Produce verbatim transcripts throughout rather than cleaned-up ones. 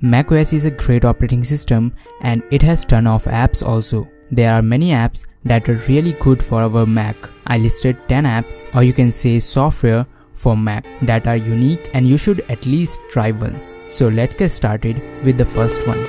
macOS is a great operating system and it has ton of apps also. There are many apps that are really good for our Mac. I listed ten apps, or you can say software, for Mac that are unique and you should at least try once. So let's get started with the first one.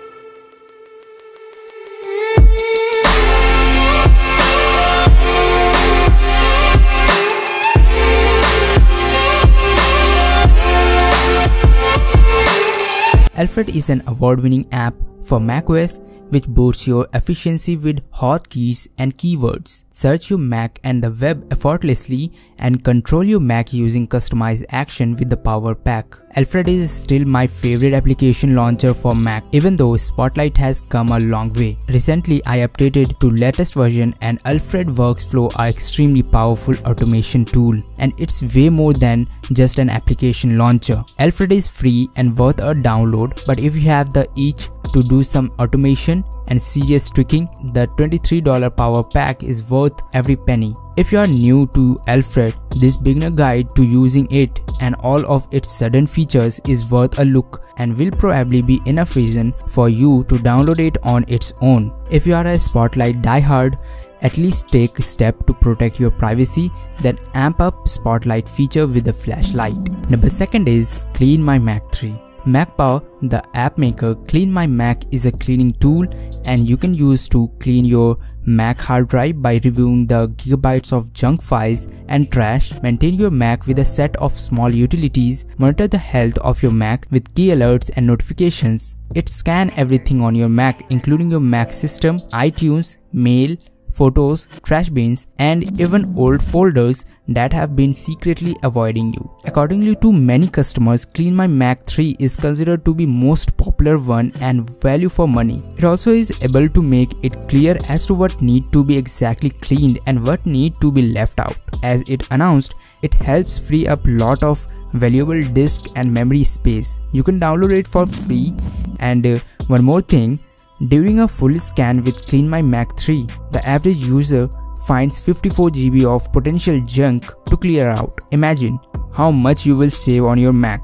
Alfred is an award-winning app for macOS which boosts your efficiency with hotkeys and keywords. Search your Mac and the web effortlessly and control your Mac using customized action with the Power Pack. Alfred is still my favorite application launcher for Mac, even though Spotlight has come a long way. Recently, I updated to latest version and Alfred Workflow are extremely powerful automation tool, and it's way more than just an application launcher. Alfred is free and worth a download, but if you have the itch to do some automation and serious tweaking, the twenty-three dollar Power Pack is worth every penny. If you are new to Alfred, this beginner guide to using it and all of its sudden features is worth a look and will probably be enough reason for you to download it on its own. If you are a Spotlight diehard, at least take a step to protect your privacy, then amp up Spotlight feature with a flashlight. Number second is Clean My Mac three. MacPower, the app maker, Clean My Mac is a cleaning tool and you can use to clean your Mac hard drive by reviewing the gigabytes of junk files and trash. Maintain your Mac with a set of small utilities. Monitor the health of your Mac with key alerts and notifications. It scans everything on your Mac, including your Mac system, iTunes, mail, photos, trash bins, and even old folders that have been secretly avoiding you. Accordingly to many customers, Clean My Mac three is considered to be most popular one and value for money. It also is able to make it clear as to what need to be exactly cleaned and what need to be left out. As it announced, it helps free up lot of valuable disk and memory space. You can download it for free. And uh, one more thing, during a full scan with Clean My Mac three, the average user finds fifty-four gigabytes of potential junk to clear out. Imagine how much you will save on your Mac.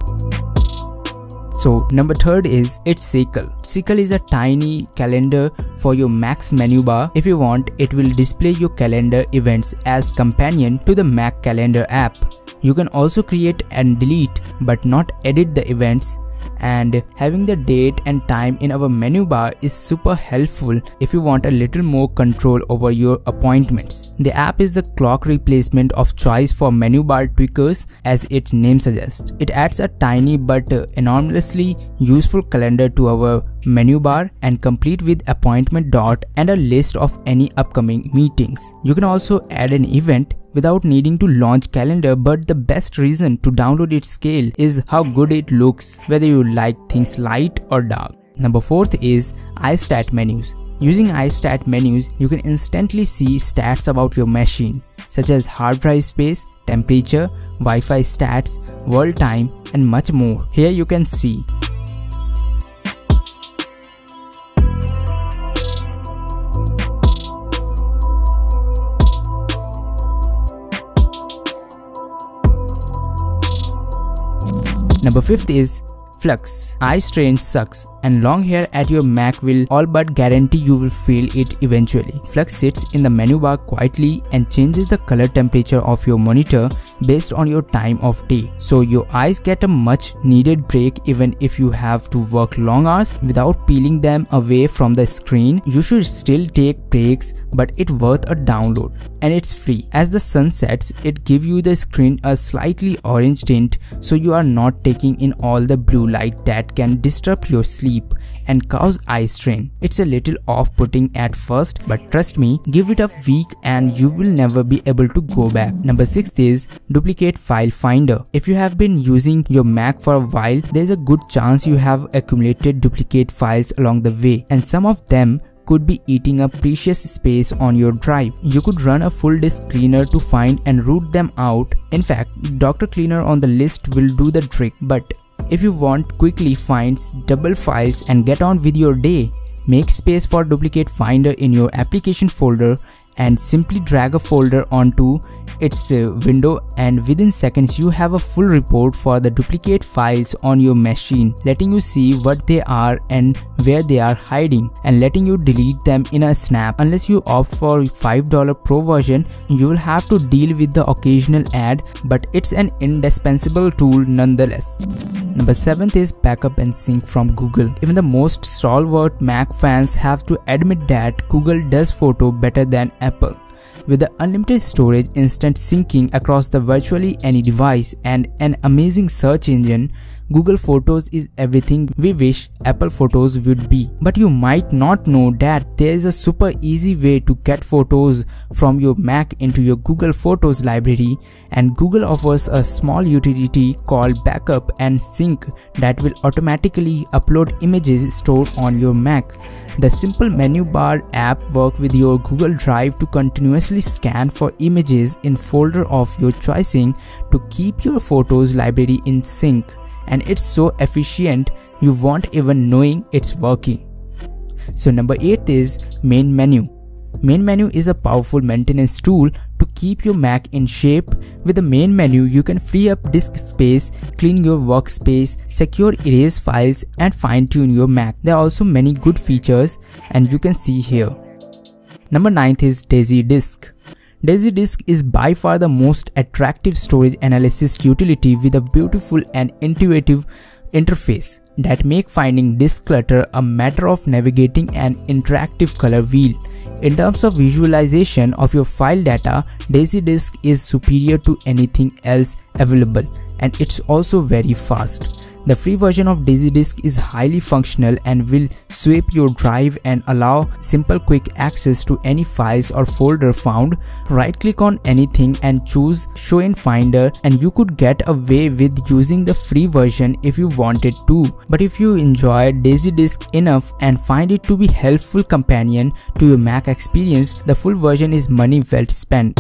So number third is It's Cycle. Cycle is a tiny calendar for your Mac's menu bar. If you want, it will display your calendar events as companion to the Mac calendar app. You can also create and delete but not edit the events, and having the date and time in our menu bar is super helpful if you want a little more control over your appointments. The app is the clock replacement of choice for menu bar tweakers, as its name suggests. It adds a tiny but enormously useful calendar to our menu bar and complete with appointment dot and a list of any upcoming meetings. You can also add an event without needing to launch calendar, but the best reason to download its scale is how good it looks, whether you like things light or dark. Number fourth is iStat menus. Using iStat menus, you can instantly see stats about your machine, such as hard drive space, temperature, Wi-Fi stats, world time, and much more. Here you can see Number fifth is Flux. Eye strain sucks and long hair at your Mac will all but guarantee you will feel it eventually. Flux sits in the menu bar quietly and changes the color temperature of your monitor based on your time of day. So your eyes get a much needed break even if you have to work long hours without peeling them away from the screen. You should still take breaks, but it's worth a download and it's free. As the sun sets, it gives you the screen a slightly orange tint so you are not taking in all the blue light that can disrupt your sleep and cause eye strain. It's a little off-putting at first, but trust me, give it a week and you will never be able to go back. Number six is Duplicate File Finder. If you have been using your Mac for a while, there's a good chance you have accumulated duplicate files along the way, and some of them could be eating up precious space on your drive. You could run a full disk cleaner to find and root them out. In fact, Doctor Cleaner on the list will do the trick, but if you want quickly find double files and get on with your day, make space for Duplicate Finder in your application folder and simply drag a folder onto its uh, window, and within seconds you have a full report for the duplicate files on your machine, letting you see what they are and where they are hiding, and letting you delete them in a snap. Unless you opt for five dollar pro version, you will have to deal with the occasional ad, but it's an indispensable tool nonetheless. Number seventh is backup and sync from Google. Even the most stalwart Mac fans have to admit that Google does photo better than Apple. With the unlimited storage, instant syncing across the virtually any device, and an amazing search engine, Google Photos is everything we wish Apple Photos would be. But you might not know that there is a super easy way to get photos from your Mac into your Google Photos library, and Google offers a small utility called Backup and Sync that will automatically upload images stored on your Mac. The simple menu bar app works with your Google Drive to continuously scan for images in folder of your choosing to keep your photos library in sync. And it's so efficient you won't even knowing it's working. So number eight is main menu. Main menu is a powerful maintenance tool to keep your Mac in shape. With the main menu, you can free up disk space, clean your workspace, secure erase files, and fine-tune your Mac. There are also many good features, and you can see here. Number nine is Daisy Disk. Daisy Disk is by far the most attractive storage analysis utility with a beautiful and intuitive interface that make finding disk clutter a matter of navigating an interactive color wheel. In terms of visualization of your file data, Daisy Disk is superior to anything else available, and it's also very fast. The free version of Daisy Disk is highly functional and will sweep your drive and allow simple quick access to any files or folder found. Right click on anything and choose Show in Finder, and you could get away with using the free version if you wanted to. But if you enjoy Daisy Disk enough and find it to be a helpful companion to your Mac experience, the full version is money well spent.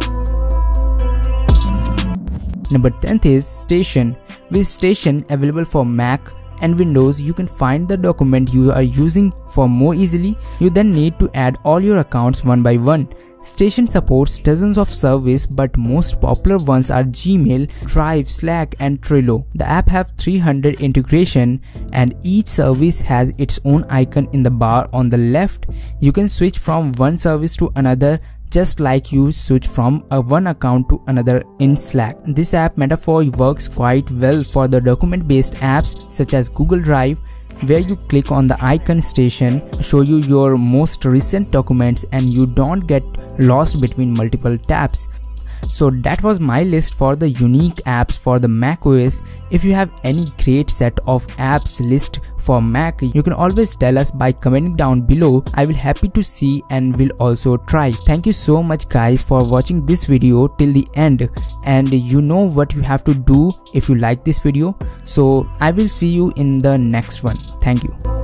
Number ten is Station. With Station available for Mac and Windows, you can find the document you are using for more easily. You then need to add all your accounts one by one. Station supports dozens of services, but most popular ones are Gmail, Drive, Slack, and Trello. The app have three hundred integration, and each service has its own icon in the bar on the left. You can switch from one service to another just like you switch from a one account to another in Slack. This app metaphor works quite well for the document-based apps such as Google Drive, where you click on the icon Station, show you your most recent documents, and you don't get lost between multiple tabs. So that was my list for the unique apps for the macOS. If you have any great set of apps list for Mac, you can always tell us by commenting down below. I will happy to see and will also try. Thank you so much guys for watching this video till the end, and you know what you have to do if you like this video. So I will see you in the next one. Thank you.